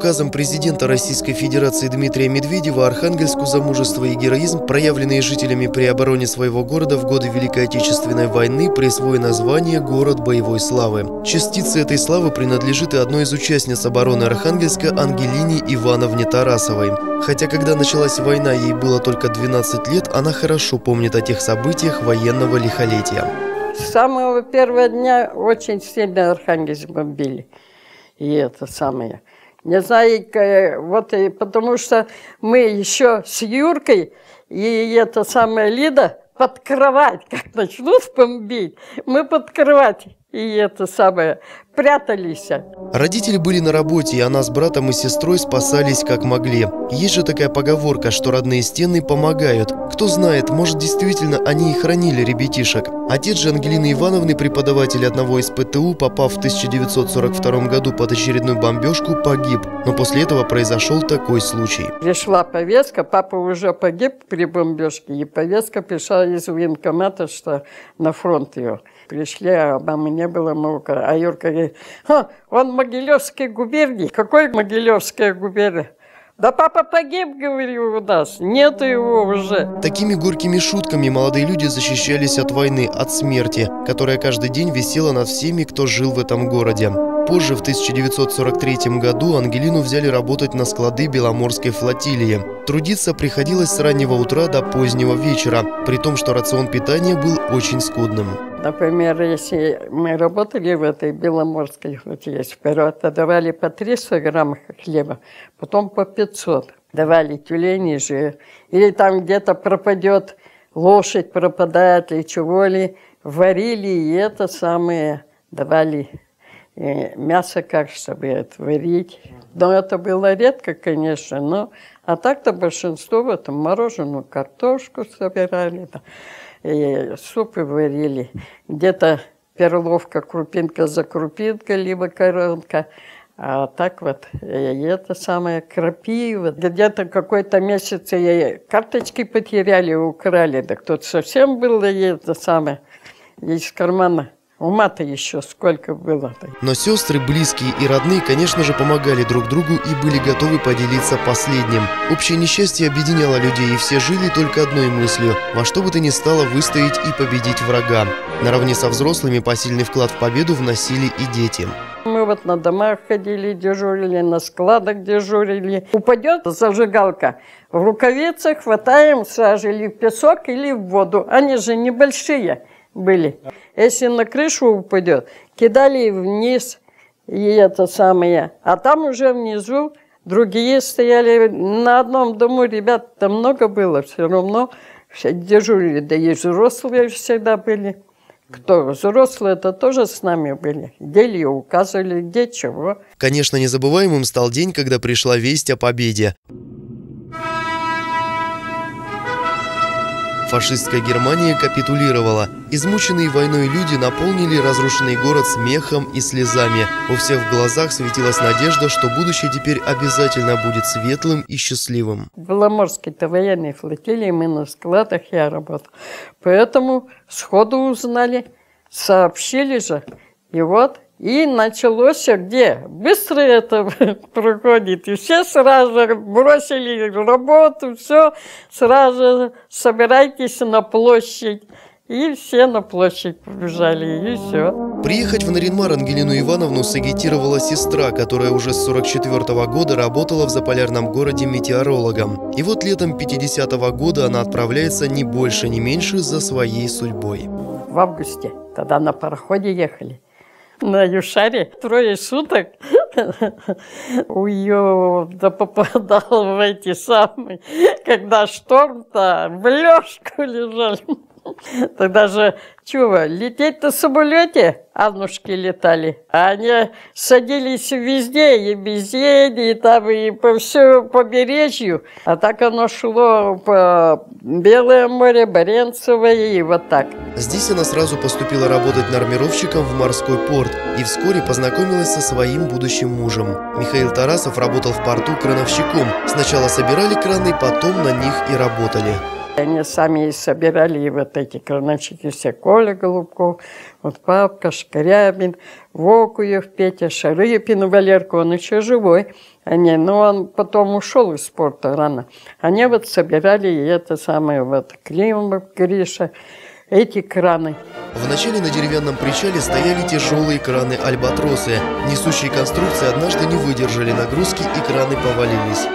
указом президента Российской Федерации Дмитрия Медведева Архангельску за мужество и героизм, проявленные жителями при обороне своего города в годы Великой Отечественной войны, присвоено звание «Город боевой славы». Частица этой славы принадлежит и одной из участниц обороны Архангельска Ангелине Ивановне Тарасовой. Хотя, когда началась война, ей было только 12 лет, она хорошо помнит о тех событиях военного лихолетия. С самого первого дня очень сильно Архангельск бомбили. И это самое. Не знаю, вот и потому что мы еще с Юркой и это самое Лида под кровать, как начнут бомбить, мы под кровать и это самое прятались. Родители были на работе, и она с братом и сестрой спасались как могли. Есть же такая поговорка, что родные стены помогают. Кто знает, может, действительно они и хранили ребятишек. Отец же Ангелины Ивановны, преподаватель одного из ПТУ, попав в 1942 году под очередную бомбежку, погиб. Но после этого произошел такой случай. Пришла повестка, папа уже погиб при бомбежке, и повестка пришла из военкомата, что на фронт ее. Пришли, а мамы не было, а Юрка говорит: он в Могилевской губернии. Какой Могилевская губерния? Да папа погиб, говорю, у нас, нету его уже. Такими горькими шутками молодые люди защищались от войны, от смерти, которая каждый день висела над всеми, кто жил в этом городе. Позже, в 1943 году, Ангелину взяли работать на склады Беломорской флотилии. Трудиться приходилось с раннего утра до позднего вечера, при том, что рацион питания был очень скудным. Например, если мы работали в этой Беломорской флотилии, вперед давали по 300 грамм хлеба, потом по 500. Давали тюлени же. Или там где-то пропадет лошадь, пропадает или чего ли, варили и это самое давали. Мясо как, чтобы это варить. Но это было редко, конечно, но а так-то большинство вот мороженую картошку собирали, и супы варили. Где-то перловка, крупинка за крупинкой, либо коронка. А так вот, и это самое крапива. Где-то какой-то месяц карточки потеряли, украли. Да кто-то совсем был, и это самое, из кармана. Ума-то еще сколько было. Но сестры, близкие и родные, конечно же, помогали друг другу и были готовы поделиться последним. Общее несчастье объединяло людей, и все жили только одной мыслью – во что бы то ни стало выстоять и победить врага. Наравне со взрослыми посильный вклад в победу вносили и дети. Мы вот на домах ходили, дежурили, на складах дежурили. Упадет зажигалка, в рукавицах хватаем, сажали в песок или в воду. Они же небольшие были. Если на крышу упадет, кидали вниз, и это самое. А там уже внизу другие стояли. На одном дому ребят-то много было, все равно все дежурили. Да и взрослые всегда были. Кто взрослые, это тоже с нами были. Где указывали, где чего. Конечно, незабываемым стал день, когда пришла весть о победе. Фашистская Германия капитулировала. Измученные войной люди наполнили разрушенный город смехом и слезами. У всех в глазах светилась надежда, что будущее теперь обязательно будет светлым и счастливым. В Беломорской-то военной флотилии мы на складах, я работал. Поэтому сходу узнали, сообщили же. И вот, и началось где? Быстро это проходит. И все сразу же бросили работу, все, сразу же собирайтесь на площадь. И все на площадь побежали, и все. Приехать в Нарьян-Мар Ангелину Ивановну сагитировала сестра, которая уже с 1944 года работала в заполярном городе метеорологом. И вот летом 50-го года она отправляется ни больше, ни меньше за своей судьбой. В августе, тогда на пароходе ехали. На Юшаре 3 суток попадал в эти самые, когда шторм-то в лёжку лежали. Тогда же, чего, лететь на самолете, Аннушки летали. А они садились везде, и в Бездне, и там, и по всему побережью. А так оно шло по Белое море, Баренцевое, и вот так. Здесь она сразу поступила работать нормировщиком в морской порт и вскоре познакомилась со своим будущим мужем. Михаил Тарасов работал в порту крановщиком. Сначала собирали краны, потом на них и работали. Они сами и собирали вот эти крановщики, все Коля Голубков, вот папка, Шкарябин, Вокуев, Петя, Шарыпин, Валерка, он еще живой. Но он потом ушел из спорта рано. Они вот собирали и это самое, вот Климов, Гриша, эти краны. Вначале на деревянном причале стояли тяжелые краны-альбатросы. Несущие конструкции однажды не выдержали нагрузки и краны повалились.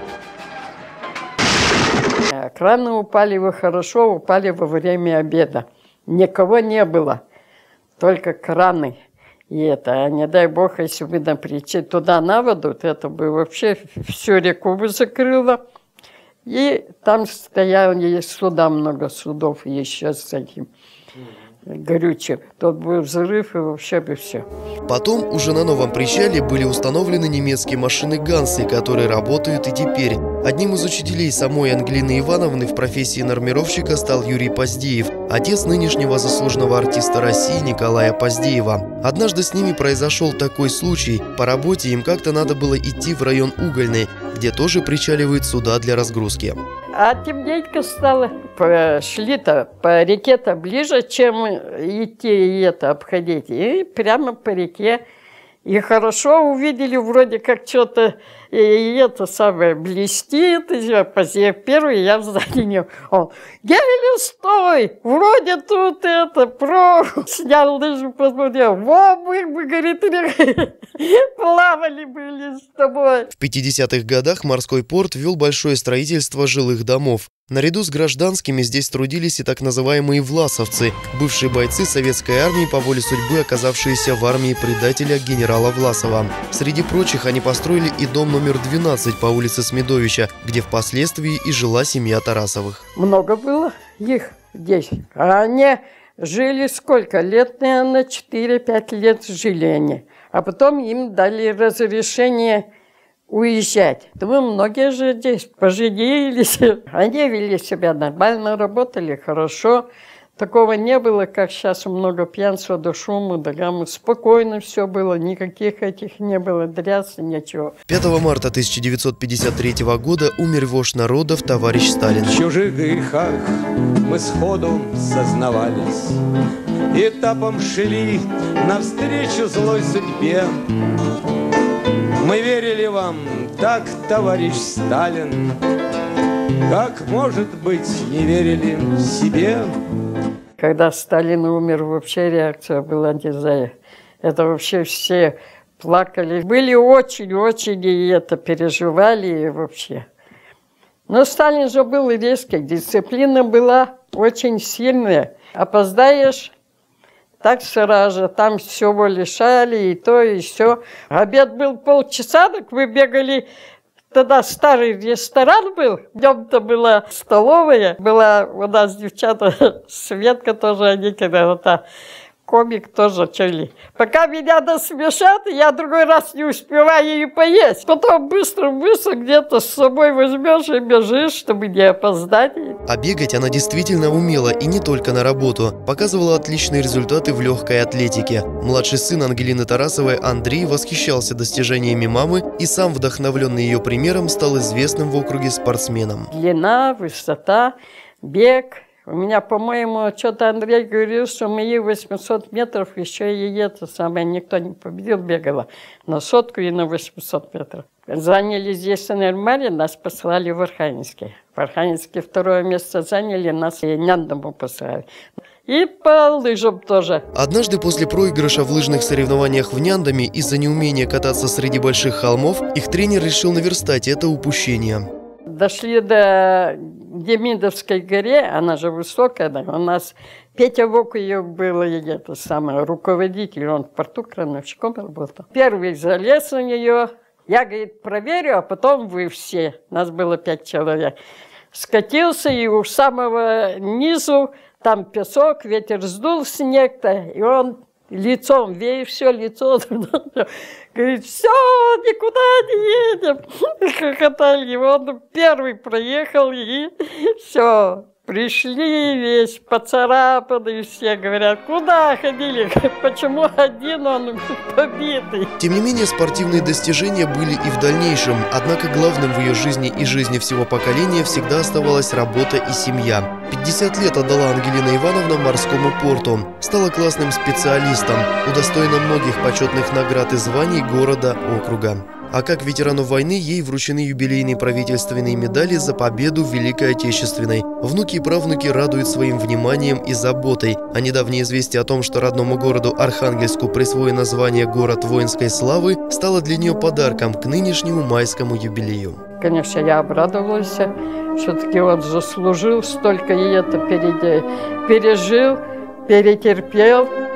Краны упали хорошо, упали во время обеда. Никого не было, только краны. И это, не дай бог, если бы прийти туда на воду, то это бы вообще всю реку бы закрыло. И там стояли суда, много судов еще с этим горючим. Тот был взрыв и вообще бы все. Потом уже на новом причале были установлены немецкие машины «Гансы», которые работают и теперь. Одним из учителей самой Ангелины Ивановны в профессии нормировщика стал Юрий Поздеев, отец нынешнего заслуженного артиста России Николая Поздеева. Однажды с ними произошел такой случай. По работе им как-то надо было идти в район Угольный, где тоже причаливают суда для разгрузки. А темненько стало. Шли-то по реке-то ближе, чем идти и это обходить. И прямо по реке. И хорошо увидели, вроде как что-то и это самое блестит. И Поздеев первый, я сзади него. Он: Геля, стой! Вроде тут это, снял лыжи, посмотрел. Во, мы, говорит, плавали были с тобой. В 50-х годах морской порт вел большое строительство жилых домов. Наряду с гражданскими здесь трудились и так называемые власовцы, бывшие бойцы советской армии, по воле судьбы оказавшиеся в армии предателя генерала Власова. Среди прочих они построили и дом номер 12 по улице Смедовича, где впоследствии и жила семья Тарасовых. Много было их здесь. А они жили сколько? Лет, наверное, 4-5 лет жили они. А потом им дали разрешение уезжать. Думаю, многие же здесь поженились. Они вели себя нормально, работали хорошо. Такого не было, как сейчас, много пьянства, до шума, до гамма. Спокойно все было, никаких этих не было, дрясы, ничего. 5 марта 1953 года умер вождь народов товарищ Сталин. В чужих грехах мы сходу сознавались, этапом шли навстречу злой судьбе. Мы верили вам так, товарищ Сталин, как, может быть, не верили себе. Когда Сталин умер, вообще реакция была не за. Это вообще все плакали. Были очень-очень и это переживали и вообще. Но Сталин же был резкий, дисциплина была очень сильная. Опоздаешь, так сразу же, там всего лишали, и то, и все. Обед был полчаса, так вы бегали. Тогда старый ресторан был, днем-то была столовая, была у нас девчата, Светка тоже, они когда-то, комик тоже чили. Пока меня насмешат, я другой раз не успеваю и поесть. Потом быстро-быстро где-то с собой возьмешь и бежишь, чтобы не опоздать. А бегать она действительно умела, и не только на работу. Показывала отличные результаты в легкой атлетике. Младший сын Ангелины Тарасовой Андрей восхищался достижениями мамы и сам, вдохновленный ее примером, стал известным в округе спортсменом. Длина, высота, бег. У меня, по-моему, что-то Андрей говорил, что мои 800 метров еще и это самое, никто не победил, бегала на 100 и на 800 метров. Заняли здесь Энергмаре, нас послали в Архангельске. В Архангельске второе место заняли, нас и Няндому послали. И по лыжам тоже. Однажды после проигрыша в лыжных соревнованиях в Няндаме из-за неумения кататься среди больших холмов, их тренер решил наверстать это упущение. Дошли до Демидовской горе, она же высокая, да, у нас Петя Вокуев был это самое, руководитель, он в порту крановщиком работал. Первый залез на нее, я, говорит, проверю, а потом вы все, нас было 5 человек. Скатился и у самого низу, там песок, ветер сдул снег-то, и он лицом веет, все лицо. Говорит, все, никуда не едем. Хохотали. Он первый проехал, и все. Пришли весь поцарапанный, все говорят, куда ходили, почему один он побитый. Тем не менее, спортивные достижения были и в дальнейшем. Однако главным в ее жизни и жизни всего поколения всегда оставалась работа и семья. 50 лет отдала Ангелина Ивановна морскому порту. Стала классным специалистом, удостоена многих почетных наград и званий города, округа. А как ветерану войны ей вручены юбилейные правительственные медали за победу в Великой Отечественной. Внуки и правнуки радуют своим вниманием и заботой. А недавнее известие о том, что родному городу Архангельску присвоено звание «Город воинской славы», стало для нее подарком к нынешнему майскому юбилею. Конечно, я обрадовалась, все-таки он заслужил столько, и это пережил, перетерпел.